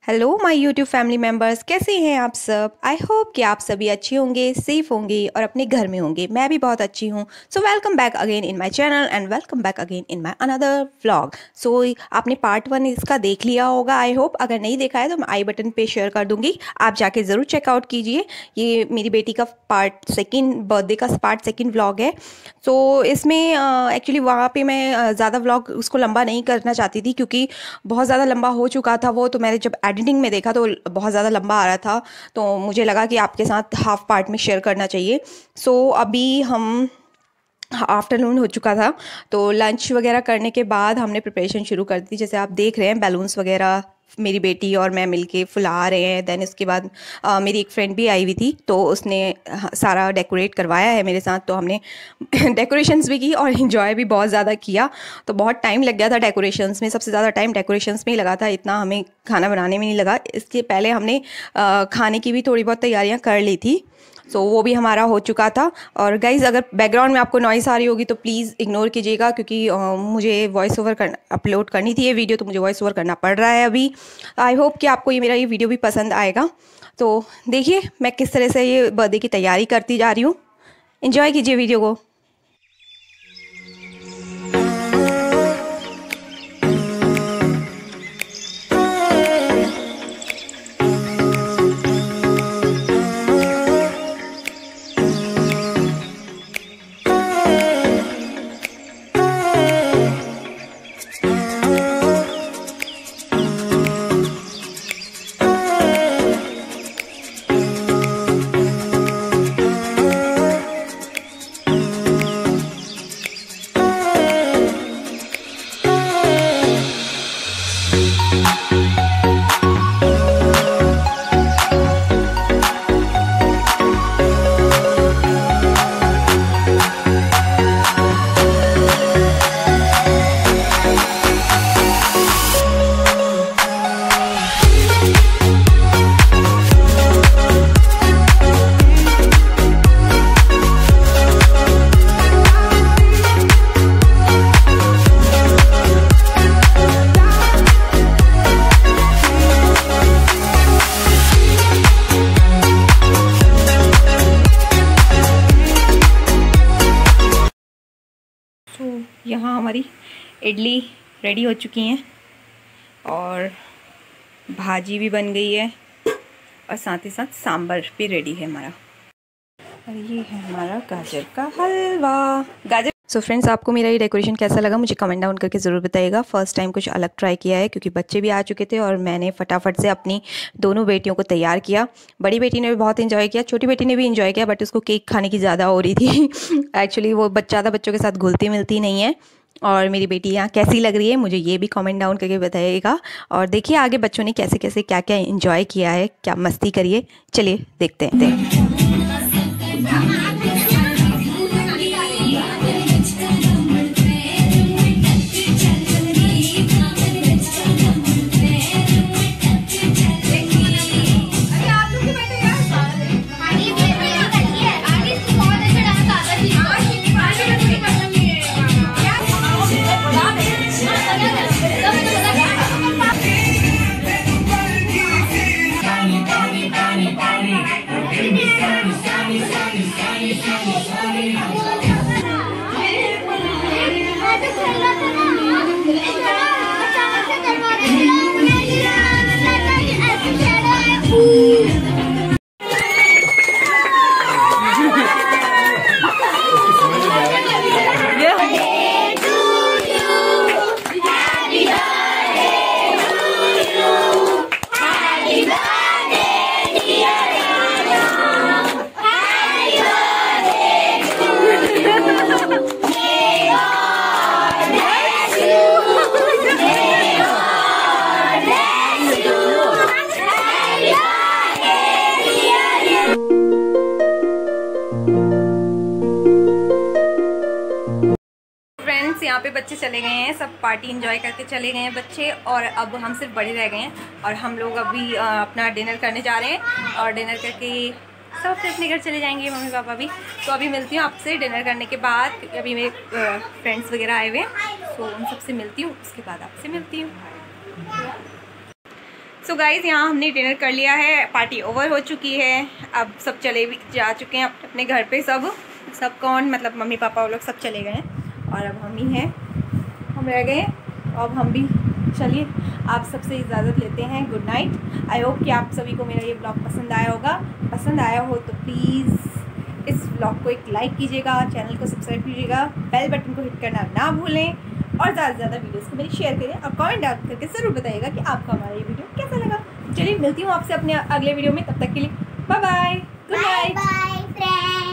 Hello my YouTube family members, कैसे हैं आप सब। आई होप कि आप सभी अच्छे होंगे, सेफ होंगे और अपने घर में होंगे। मैं भी बहुत अच्छी हूँ। So welcome back again in my channel and welcome back again in my another vlog. So आपने पार्ट 1 इसका देख लिया होगा आई होप। अगर नहीं देखा है तो मैं आई बटन पे शेयर कर दूंगी, आप जाके ज़रूर चेकआउट कीजिए। ये मेरी बेटी का बर्थडे का पार्ट 2 व्लॉग है। सो इसमें एक्चुअली वहाँ पे मैं ज़्यादा व्लॉग उसको लंबा नहीं करना चाहती थी, क्योंकि बहुत ज़्यादा लंबा हो चुका था वो। तो मैंने जब एडिटिंग में देखा तो बहुत ज़्यादा लंबा आ रहा था, तो मुझे लगा कि आपके साथ हाफ पार्ट में शेयर करना चाहिए। सो अभी हम आफ्टरनून हो चुका था, तो लंच वगैरह करने के बाद हमने प्रिपरेशन शुरू कर दी। जैसे आप देख रहे हैं, बैलून्स वगैरह मेरी बेटी और मैं मिलके फुला रहे हैं। देन उसके बाद मेरी एक फ्रेंड भी आई हुई थी, तो उसने सारा डेकोरेट करवाया है मेरे साथ। तो हमने डेकोरेशंस भी की और इन्जॉय भी बहुत ज़्यादा किया। तो बहुत टाइम लग गया था डेकोरेशंस में, सबसे ज़्यादा टाइम डेकोरेशंस में ही लगा था, इतना हमें खाना बनाने में नहीं लगा। इसके पहले हमने खाने की भी थोड़ी बहुत तैयारियाँ कर ली थी। सो वो भी हमारा हो चुका था। और गाइज़, अगर बैकग्राउंड में आपको नॉइस आ रही होगी तो प्लीज़ इग्नोर कीजिएगा, क्योंकि मुझे वॉइस ओवर अपलोड करनी थी ये वीडियो, तो मुझे वॉइस ओवर करना पड़ रहा है अभी। आई होप कि आपको मेरा ये वीडियो भी पसंद आएगा। तो देखिए मैं किस तरह से ये बर्थडे की तैयारी करती जा रही हूँ। एंजॉय कीजिए वीडियो को। यहाँ हमारी इडली रेडी हो चुकी हैं और भाजी भी बन गई है और साथ ही साथ सांभर भी रेडी है हमारा। और ये है हमारा गाजर का हलवा। सो फ्रेंड्स, आपको मेरा ये डेकोरेशन कैसा लगा मुझे कमेंट डाउन करके ज़रूर बताइएगा। फर्स्ट टाइम कुछ अलग ट्राई किया है, क्योंकि बच्चे भी आ चुके थे और मैंने फटाफट से अपनी दोनों बेटियों को तैयार किया। बड़ी बेटी ने भी बहुत इन्जॉय किया, छोटी बेटी ने भी इन्जॉय किया, बट उसको केक खाने की ज़्यादा हो रही थी। एक्चुअली वो ज़्यादा बच्चों के साथ घुलती मिलती नहीं है। और मेरी बेटी यहाँ कैसी लग रही है मुझे ये भी कमेंट डाउन करके बताइएगा। और देखिए आगे बच्चों ने कैसे कैसे क्या क्या इन्जॉय किया है, क्या मस्ती करिए। चलिए देखते हैं। यहाँ पे बच्चे चले गए हैं, सब पार्टी एंजॉय करके चले गए हैं बच्चे, और अब हम सिर्फ बड़े रह गए हैं। और हम लोग अभी अपना डिनर करने जा रहे हैं, और डिनर करके सब अपने अपने घर चले जाएंगे, मम्मी पापा भी। तो अभी मिलती हूँ आपसे डिनर करने के बाद, क्योंकि अभी मेरे फ्रेंड्स वगैरह आए हुए हैं, तो उन सबसे मिलती हूँ, उसके बाद आपसे मिलती हूँ। सो गाइज़ यहाँ हमने डिनर कर लिया है, पार्टी ओवर हो चुकी है। अब सब चले भी जा चुके हैं अपने घर पे। सब कौन, मतलब मम्मी पापा वो लोग सब चले गए हैं और अब हम ही हैं, हम रह गए। अब हम भी चलिए आप सबसे इजाज़त लेते हैं। Good night. आई होप कि आप सभी को मेरा ये ब्लॉग पसंद आया होगा। पसंद आया हो तो प्लीज़ इस ब्लॉग को एक लाइक कीजिएगा, चैनल को सब्सक्राइब कीजिएगा, बेल बटन को हिट करना ना भूलें और ज़्यादा से ज़्यादा वीडियोस को मेरी शेयर करें और कमेंट डाउन करके ज़रूर बताइएगा कि आपको हमारा ये वीडियो कैसा लगा। चलिए मिलती हूँ आपसे अपने अगले वीडियो में, तब तक के लिए bye bye, good night. Bye friends.